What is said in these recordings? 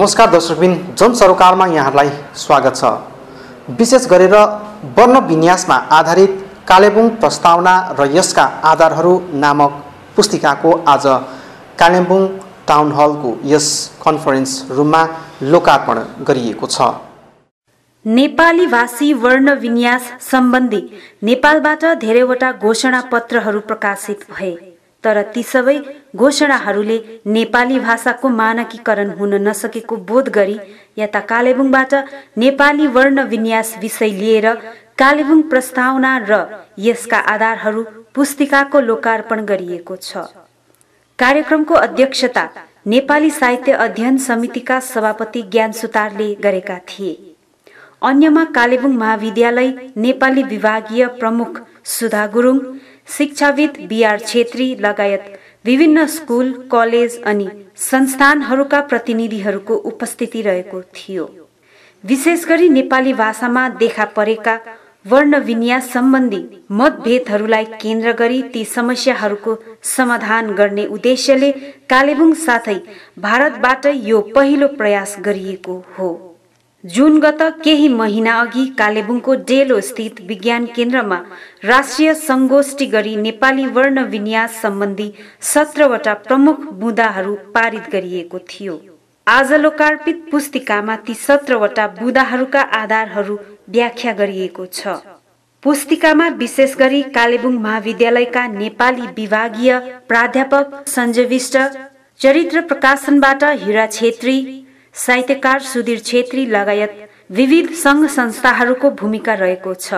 नमस्कार दर्शकबिन, जन सरोकारमा यहाँहरूलाई स्वागत छ। विशेष गरेर वर्ण विन्यासमा आधारित कालेबुङ प्रस्तावना र यसका आधारहरू नामक पुस्तिकाको आज कालेबुङ टाउन हलको यस कन्फरेन्स रूममा लोकार्पण गरिएको छ। नेपाली भाषी वर्ण विन्यास सम्बन्धी नेपालबाट धेरैवटा घोषणा पत्रहरू प्रकाशित भए, तर ती सबै घोषणाहरूले नेपाली भाषाको मानकीकरण हुन नसकेको बोध गरी यता कालेबुङबाट नेपाली वर्ण विन्यास विषय लिएर कालेबुङ प्रस्तावना र यसका आधारहरू पुस्तिकाको लोकार्पण गरिएको छ। कार्यक्रमको अध्यक्षता नेपाली साहित्य अध्ययन समितिका सभापति ज्ञान सुतारले गरेका थिए। अन्यमा कालेबुङ महाविद्यालय नेपाली विभागीय प्रमुख सुधा गुरुङ, शिक्षाविद बीआर छेत्री लगायत विभिन्न स्कुल, कलेज अनि संस्थानहरूका प्रतिनिधिहरूको उपस्थिति रहेको थियो। विशेष गरी नेपाली भाषामा देखा परेका वर्ण विन्यास सम्बन्धी मतभेदहरूलाई केन्द्र गरी ती समस्याहरूको समाधान गर्ने उद्देश्यले कालेबुङ साथै भारतबाट यो पहिलो प्रयास गरिएको हो। जुन गत केही महिना अघि कालेबुङको डेलो स्थित विज्ञान केन्द्रमा राष्ट्रिय संगोष्ठी गरी नेपाली वर्ण विन्यास सम्बन्धी 17वटा प्रमुख बुँदाहरू पारित गरिएको थियो। आज लोकार्पित पुस्तिकामा ती 17वटा बुँदाहरूका आधारहरू व्याख्या गरिएको छ। पुस्तिकामा विशेष गरी कालेबुङ महाविद्यालयका नेपाली विभागीय प्राध्यापक सञ्जय विष्ट, चरित्र प्रकाशनबाट हिरा छेत्री, साहित्यकार सुधीर छेत्री लगायत विविध सङ्घ संस्थाहरूको भूमिका रहेको छ।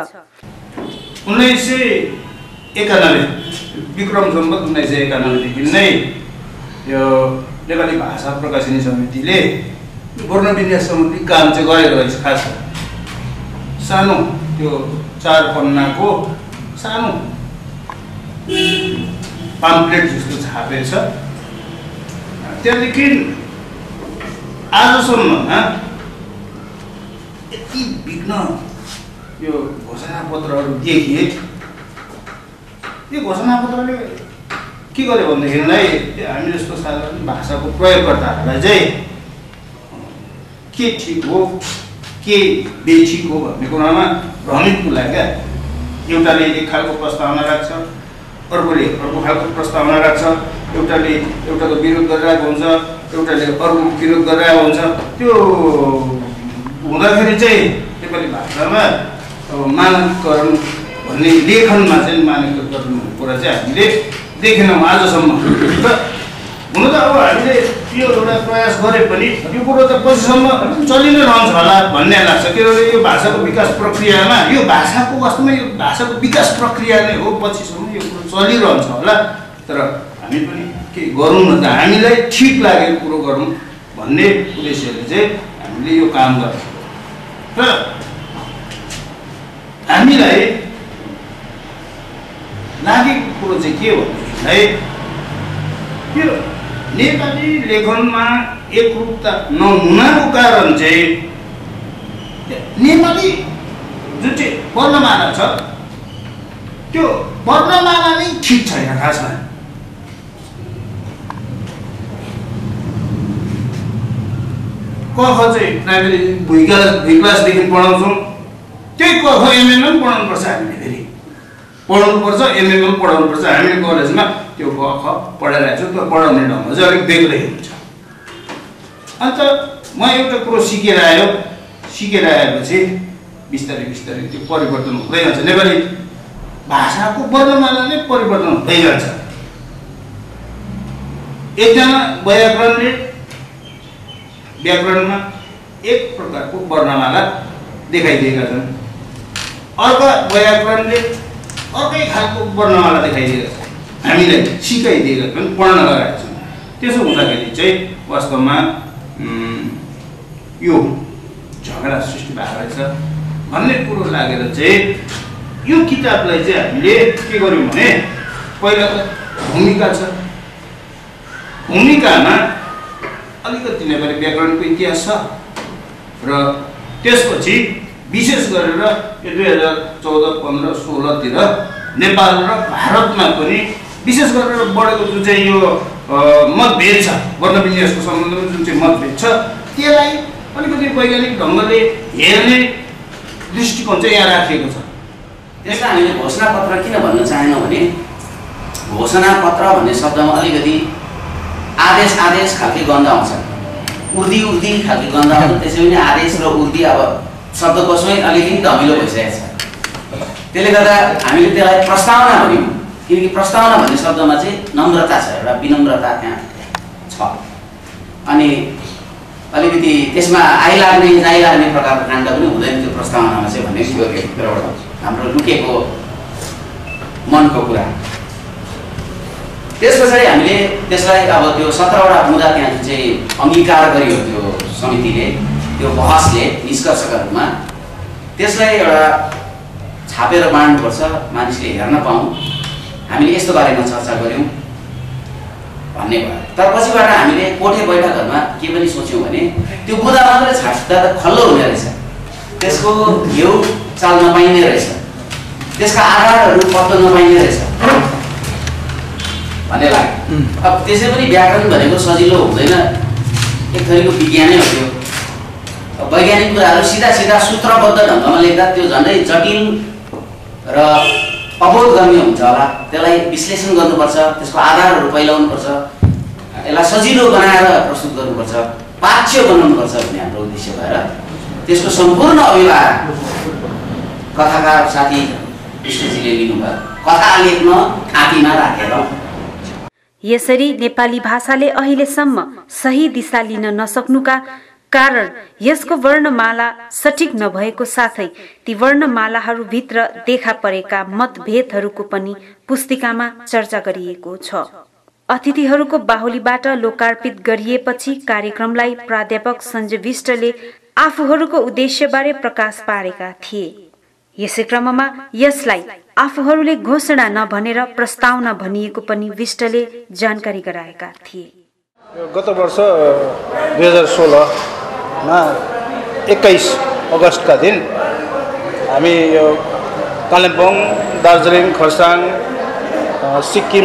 1991 विक्रम सम्वत 1991 देखि नै यो नेपाली भाषा प्रकाशनी समितिले वर्ण विन्यास सम्बन्धी काम चाहिँ गरेको रहेछ। खास सानो त्यो 4 पन्नाको सानो पाम्पलेट जस्तो छापेको छ। त्यहाँदेखि आजसम्म यति विघ्न यो घोषणापत्रहरू देखिए। यो घोषणापत्रले के गर्यो भनेदेखिलाई हामी जस्तो साधारण भाषाको प्रयोगकर्ताहरूलाई चाहिँ के ठिक हो के बेठिक हो भन्ने कुरामा भ्रमित तुल्यायो क्या। एउटाले एक खालको प्रस्तावना राख्छ, अर्कोले अर्को खालको प्रस्तावना राख्छ, एउटाले एउटाको विरोध गरिरहेको हुन्छ, एउटाले अर्को विरोध गरिरहेको हुन्छ। त्यो हुँदाखेरि चाहिँ नेपाली भाषामा मानकीकरण भन्ने लेखनमा चाहिँ मानकीकरण भन्ने कुरा चाहिँ हामीले देखेनौँ आजसम्म। र हुन त अब हामीले यो एउटा प्रयास गरे पनि यो कुरो त पछिसम्म चलि नै रहन्छ होला भन्ने लाग्छ। किनभने यो भाषाको विकास प्रक्रियामा यो भाषाको वास्तवमा यो भाषाको विकास प्रक्रिया नै हो, पछिसम्म यो कुरो चलिरहन्छ होला। तर हामी पनि के गरौँ न त, हामीलाई ठिक लागेको कुरो गरौँ भन्ने उद्देश्यले चाहिँ हामीले यो काम गर्छौँ। र हामीलाई लागेको कुरो चाहिँ के हो भनेदेखिलाई यो नेपाली लेखनमा एकरूपता नहुनाको कारण चाहिँ नेपाली जुन चाहिँ वर्णमाला छ त्यो वर्णमाला नै ठिक छैन। खासमा क ख चाहिँ प्राइमेरी भुइँ क्लासदेखि पढाउँछौँ, त्यही क ख एमएम पनि पढाउनुपर्छ। हामीले फेरि पढाउनुपर्छ, एमएम पनि पढाउनुपर्छ। हामीले कलेजमा त्यो क ख पढाइरहेको छु, त्यो पढाउने ढङ्ग चाहिँ अलिक बेग्लै हुन्छ। अन्त म एउटा कुरो सिकेर आएपछि बिस्तारै बिस्तारै त्यो परिवर्तन हुँदै जान्छ। नेपाली भाषाको वर्णमाला नै परिवर्तन हुँदै जान्छ। एकजना व्याकरणले व्याकरणमा एक प्रकारको वर्णमाला देखाइदिएका छन्, अर्का व्याकरणले अर्कै खालको वर्णमाला देखाइदिएका छन्, हामीलाई सिकाइदिएका छन्, पढ्न लगाएका छन्। त्यसो हुँदाखेरि चाहिँ वास्तवमा यो झगडा सृष्टि भएको रहेछ भन्ने कुरो लागेर चाहिँ यो किताबलाई चाहिँ हामीले के गर्यौँ भने पहिला त भूमिका छ, भूमिकामा अलिकति नेपाली व्याकरणको इतिहास छ र त्यसपछि विशेष गरेर यो 2014, 15, 16तिर नेपाल र भारतमा पनि विशेष गरेर बढेको जुन चाहिँ यो मतभेद छ, वर्ण विन्यासको सम्बन्धमा जुन चाहिँ मतभेद छ त्यसलाई अलिकति वैज्ञानिक ढङ्गले हेर्ने दृष्टिकोण चाहिँ यहाँ राखिएको छ। त्यसलाई हामीले घोषणापत्र किन भन्न चाहेनौँ भने घोषणापत्र भन्ने शब्दमा अलिकति आदेश खालको गन्ध आउँछ, उर्दी खालको गन्ध आउँछ। त्यसै पनि आदेश र उर्दी अब शब्दकोशमै अलिकति धमिलो भइसकेको छ। त्यसले गर्दा हामीले त्यसलाई प्रस्तावना भन्यौँ, किनकि प्रस्तावना भन्ने शब्दमा चाहिँ नम्रता छ, एउटा विनम्रता त्यहाँ छ। अनि अलिकति त्यसमा जाइ लाग्ने प्रकारको काण्ड पनि हुँदैन त्यो प्रस्तावनामा चाहिँ भन्ने थियो एउटा हाम्रो लुकेको मनको कुरा। त्यस पछाडि हामीले त्यसलाई अब त्यो 17वटा मुद्दा त्यहाँ जुन चाहिँ अङ्गीकार गरियो त्यो समितिले, त्यो बहसले निष्कर्षका रूपमा त्यसलाई एउटा छापेर बाँड्नुपर्छ, मानिसले हेर्न पाऊँ, हामीले यस्तो बारेमा चर्चा गऱ्यौँ भन्ने भयो। तर पछिबाट हामीले कोठे बैठकहरूमा के पनि सोच्यौँ भने त्यो बुँदा मात्रै छाप्दा त खल्लो हुने रहेछ, त्यसको घिउ चाल नपाइने रहेछ, त्यसका आधारहरू पत्तो नपाइने रहेछ भन्ने लाग्यो। अब त्यसै पनि व्याकरण भनेको सजिलो हुँदैन, एक थरीको विज्ञानै हो त्यो। वैज्ञानिक कुराहरू सिधा सूत्रबद्ध ढङ्गमा लेख्दा त्यो झन्डै जटिल र अबोधगम्य हुन्छ होला। त्यसलाई विश्लेषण गर्नुपर्छ, त्यसको आधारहरू पहिलाउनुपर्छ, यसलाई सजिलो बनाएर प्रस्तुत गर्नुपर्छ, पाठ्य बनाउनुपर्छ भन्ने हाम्रो उद्देश्य भएर त्यसको सम्पूर्ण अभिभार कथाकार साथी कृष्णजीले लिनुभयो, कथा लेख्न थाँतीमा राखेर। यसरी नेपाली भाषाले अहिलेसम्म सही दिशा लिन नसक्नुका कारण यसको वर्णमाला सठिक नभएको साथै ती वर्णमालाहरूभित्र देखा परेका मतभेदहरूको पनि पुस्तिकामा चर्चा गरिएको छ। अतिथिहरूको बाहुलीबाट लोकार्पित गरिएपछि कार्यक्रमलाई प्राध्यापक सञ्जय विष्टले आफूहरूको उद्देश्यबारे प्रकाश पारेका थिए। यसै क्रममा यसलाई आफूहरूले घोषणा नभनेर प्रस्तावना भनिएको पनि विष्टले जानकारी गराएका थिए। गत वर्ष 2016मा 21 अगस्तका दिन हामी यो कालिम्पोङ, दार्जिलिङ, खरसाङ, सिक्किम,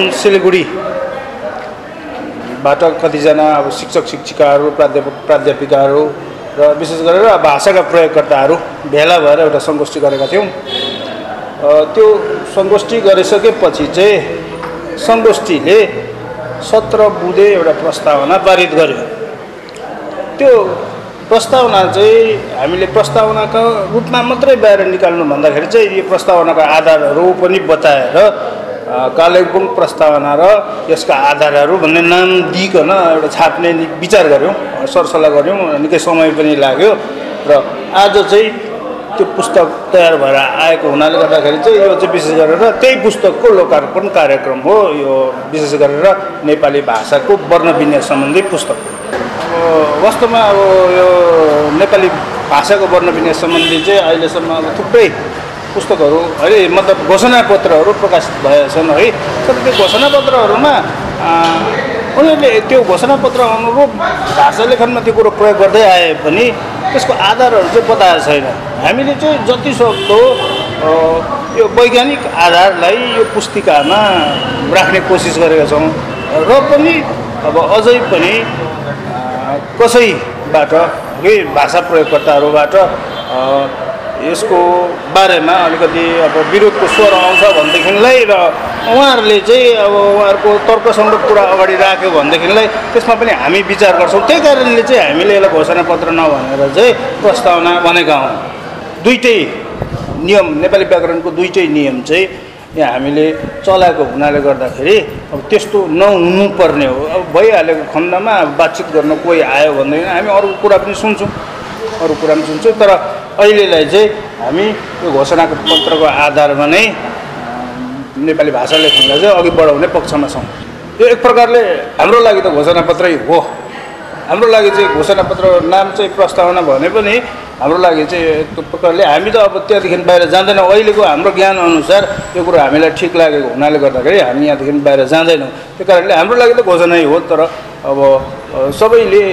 सिलगढीबाट कतिजना अब शिक्षक शिक्षिकाहरू, प्राध्यापिकाहरू र विशेष गरेर भाषाका प्रयोगकर्ताहरू भेला भएर एउटा सङ्गोष्ठी गरेका थियौँ। त्यो सङ्गोष्ठी गरिसकेपछि चाहिँ सङ्गोष्ठीले 17 बुँदे एउटा प्रस्तावना पारित गर्यो। त्यो प्रस्तावना चाहिँ हामीले प्रस्तावनाका रूपमा मात्रै बाहिर निकाल्नु भन्दाखेरि चाहिँ यो प्रस्तावनाका आधारहरू पनि बताएर कालिम्पोङ प्रस्तावना र यसका आधारहरू भन्ने नाम दिइकन एउटा छाप्ने विचार गऱ्यौँ, सरसल्लाह गऱ्यौँ। निकै समय पनि लाग्यो र आज चाहिँ त्यो पुस्तक तयार भएर आएको हुनाले गर्दाखेरि चाहिँ यो चाहिँ विशेष गरेर त्यही पुस्तकको लोकार्पण कार्यक्रम हो। यो विशेष गरेर नेपाली भाषाको वर्ण विन्यास सम्बन्धी पुस्तक। वास्तवमा अब यो नेपाली भाषाको वर्ण विन्यास सम्बन्धी चाहिँ अहिलेसम्म अब थुप्रै पुस्तकहरू अहिले मतलब घोषणापत्रहरू प्रकाशित भएका छन् है। तर त्यो घोषणापत्रहरूमा उनीहरूले त्यो घोषणापत्र अनुरूप भाषा लेखनमा त्यो कुरो प्रयोग गर्दै आए पनि त्यसको आधारहरू चाहिँ बताएको छैन। हामीले चाहिँ जतिसक्दो यो वैज्ञानिक आधारलाई यो पुस्तिकामा राख्ने कोसिस गरेका छौँ र पनि अब अझै पनि कसैबाट भाषा प्रयोगकर्ताहरूबाट यसको बारेमा अलिकति अब विरोधको स्वर आउँछ भनेदेखिलाई र उहाँहरूले चाहिँ अब उहाँहरूको तर्कसङ्गत कुरा अगाडि राख्यो भनेदेखिलाई त्यसमा पनि हामी विचार गर्छौँ। त्यही कारणले चाहिँ हामीले यसलाई घोषणापत्र नभनेर चाहिँ प्रस्तावना भनेका हौँ। दुईटै नियम, नेपाली व्याकरणको दुईटै नियम चाहिँ यहाँ हामीले चलाएको हुनाले गर्दाखेरि अब त्यस्तो नहुनुपर्ने हो। अब भइहालेको खण्डमा बातचित गर्न कोही आयो भनेदेखि हामी अरू कुरा पनि सुन्छौँ, तर अहिलेलाई चाहिँ हामी यो घोषणाको पत्रको आधारमा नै नेपाली भाषा लेखनलाई चाहिँ अघि बढाउने पक्षमा छौँ। यो एक प्रकारले हाम्रो लागि त घोषणापत्रै हो। हाम्रो लागि चाहिँ घोषणापत्र नाम चाहिँ प्रस्तावना भने पनि हाम्रो लागि चाहिँ एक प्रकारले हामी त अब त्यहाँदेखि बाहिर जाँदैनौँ। अहिलेको हाम्रो ज्ञान अनुसार यो कुरो हामीलाई ठिक लागेको हुनाले गर्दाखेरि हामी यहाँदेखि बाहिर जाँदैनौँ। त्यो कारणले हाम्रो लागि त घोषणै हो। तर अब सबैले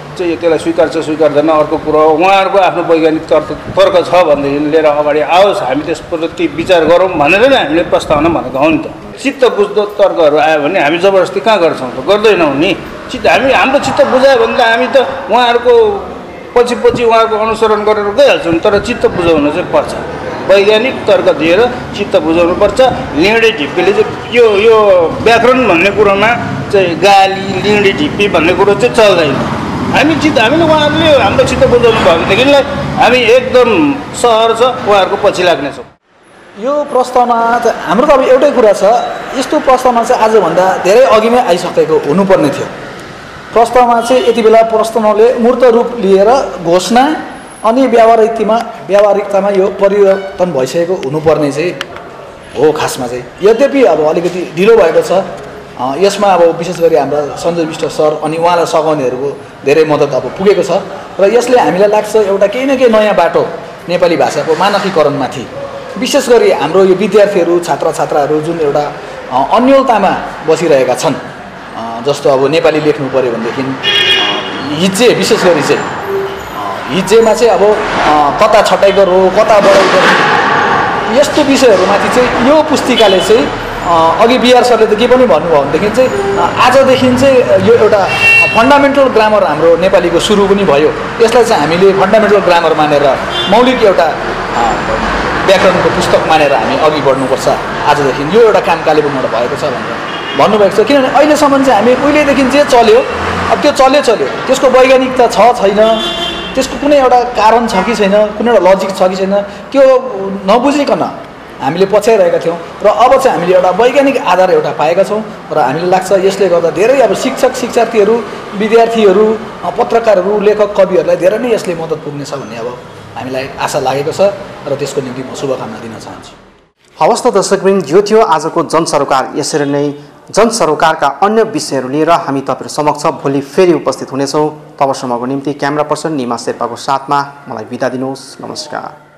चाहिँ त्यसलाई स्वीकार्छ स्वीकार्दैन अर्को कुरो उहाँहरूको आफ्नो वैज्ञानिक तर्क छ भनेदेखि लिएर अगाडि आओस् हामी त्यसप्रति विचार गरौँ भनेर नै हामीले प्रस्तावना भनेको हो नि त। चित्त बुझ्दो तर्कहरू आयो भने हामी जबरजस्ती कहाँ गर्छौँ त, गर्दैनौँ नि। हामी हाम्रो चित्त बुझायो भने त हामी त उहाँहरूको पछि उहाँहरूको अनुसरण गरेर गइहाल्छौँ, तर चित्त बुझाउनु चाहिँ पर्छ। वैज्ञानिक तर्क दिएर चित्त बुझाउनु पर्छ। लिँडे ढिप्पीले चाहिँ यो व्याकरण भन्ने कुरोमा चाहिँ गाली लिँडे ढिप्पी भन्ने कुरो चाहिँ चल्दैन। हामीले उहाँहरूले हाम्रो चित्त बुझाउनु भयो भनेदेखिलाई हामी एकदम सहर छ उहाँहरूको पछि लाग्नेछौँ। यो प्रस्तावना हाम्रो त अब एउटै कुरा छ, यस्तो प्रस्तावना चाहिँ आजभन्दा धेरै अघि नै आइसकेको हुनुपर्ने थियो। प्रस्तावमा चाहिँ यति बेला प्रस्तावनाले मूर्त रूप लिएर घोषणा अनि व्यावहारिकतामा यो परिवर्तन भइसकेको हुनुपर्ने चाहिँ हो खासमा चाहिँ। यद्यपि अब अलिकति ढिलो भएको छ। यसमा अब विशेष गरी हाम्रा सञ्जय विष्ट सर अनि उहाँलाई सघाउनेहरूको धेरै मद्दत अब पुगेको छ र यसले हामीलाई लाग्छ एउटा केही न केही नयाँ बाटो नेपाली भाषाको मानकीकरणमाथि विशेष गरी हाम्रो यो विद्यार्थीहरू छात्रछात्राहरू जुन एउटा अन्योलतामा बसिरहेका छन्, जस्तो अब नेपाली लेख्नु पऱ्यो भनेदेखि हिज्जे विशेष गरी चाहिँ हिज्जेमा चाहिँ अब कता छटाइ गरो कता बढाइ गरो यस्तो विषयहरूमाथि चाहिँ यो पुस्तिकाले चाहिँ अघि बिआर सरले त के पनि भन्नुभयो भनेदेखि चाहिँ आजदेखि चाहिँ यो एउटा फन्डामेन्टल ग्रामर हाम्रो नेपालीको सुरु पनि भयो। यसलाई चाहिँ हामीले फन्डामेन्टल ग्रामर मानेर मौलिक एउटा व्याकरणको पुस्तक मानेर हामी अघि बढ्नुपर्छ आजदेखि। यो एउटा काम कालेबुङबाट भएको छ भनेर भन्नुभएको छ। किनभने अहिलेसम्म चाहिँ हामी उहिलेदेखि जे चल्यो अब त्यो चल्यो त्यसको वैज्ञानिकता छ छैन, त्यसको कुनै एउटा कारण छ कि छैन, कुनै एउटा लजिक छ कि छैन, त्यो नबुझिकन हामीले पछ्याइरहेका थियौँ र अब चाहिँ हामीले एउटा वैज्ञानिक आधार एउटा पाएका छौँ र हामीले लाग्छ यसले गर्दा धेरै अब शिक्षक शिक्षार्थीहरू विद्यार्थीहरू पत्रकारहरू लेखक कविहरूलाई धेरै नै यसले मद्दत पुग्नेछ भन्ने अब हामीलाई आशा लागेको छ र त्यसको निम्ति म शुभकामना दिन चाहन्छु। हवस् त दर्शकवृन्द, यो थियो आजको जनसरोकार। यसरी नै जनसरोकारका अन्य विषयहरू लिएर हामी तपाईँहरू समक्ष भोलि फेरि उपस्थित हुनेछौँ। तबसम्मको निम्ति क्यामेरा पर्सन निमा शेर्पाको साथमा मलाई बिदा दिनुहोस्। नमस्कार।